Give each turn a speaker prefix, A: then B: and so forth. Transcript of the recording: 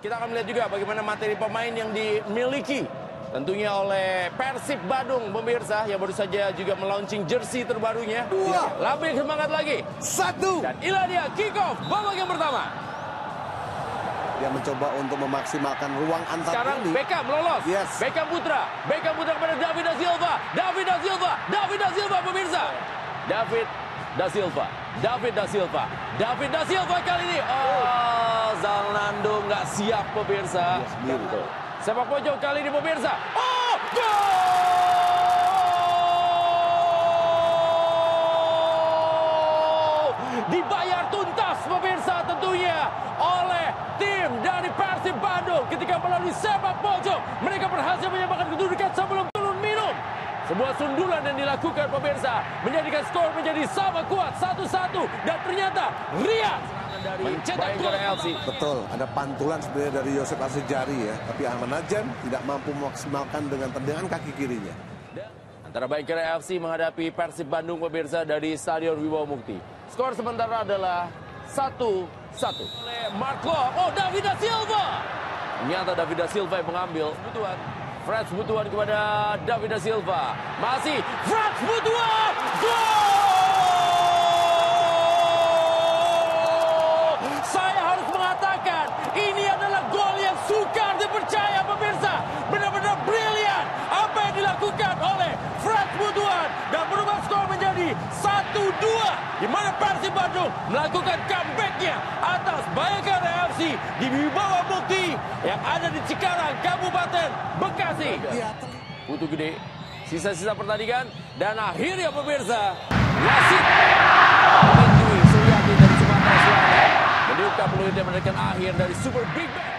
A: kita akan melihat juga bagaimana materi pemain yang dimiliki tentunya oleh Persib Bandung, pemirsa, yang baru saja juga melaunching jersey terbarunya. Lebih semangat lagi.
B: 1.
A: Dan inilah dia kick off babak yang pertama.
B: Dia mencoba untuk memaksimalkan ruang antar
A: Sekarang
B: ini.
A: Beckham lolos.
B: Yes.
A: Beckham Putra kepada David da Silva. David da Silva, pemirsa. David da Silva kali ini. Oh, Zalando nggak siap, pemirsa.
B: Betul.
A: Sepak pojok kali ini, pemirsa. Oh, gol! Dibayar tuntas, pemirsa, tentunya oleh tim dari Persib Bandung ketika melalui sepak pojok mereka berhasil menyamakan kedudukan sebelum turun minum. Sebuah sundulan yang dilakukan, pemirsa, menjadikan skor menjadi sama kuat 1-1 dan ternyata Riyad mencetak gol.
B: Betul, ada pantulan sebenarnya dari Yosef Asijari ya, tapi Ahmad Najam tidak mampu memaksimalkan dengan tendangan kaki kirinya.
A: Antara Bayangkara FC menghadapi Persib Bandung, pemirsa, dari Stadion Wibawa Mukti. Skor sementara adalah 1-1. Oleh Marco, David da Silva. Ternyata David da Silva yang mengambil. Frans Butuan kepada David da Silva. Masih Frans Butuan. Gol! Saya harus mengatakan ini adalah gol yang sukar dipercaya, pemirsa. Benar-benar brilian apa yang dilakukan oleh Frans Butuan dan berubah skor menjadi 1-2, di mana Persib Bandung melakukan comeback-nya atas Bayangkara FC di Wibawa Mukti yang ada di Cikarang, Kabupaten Bekasi. Butuh gede, sisa-sisa pertandingan, dan akhirnya, pemirsa, wasit Suryati dari Sumatera Selatan meniupkan peluit yang menekan akhir dari Super Big Bang.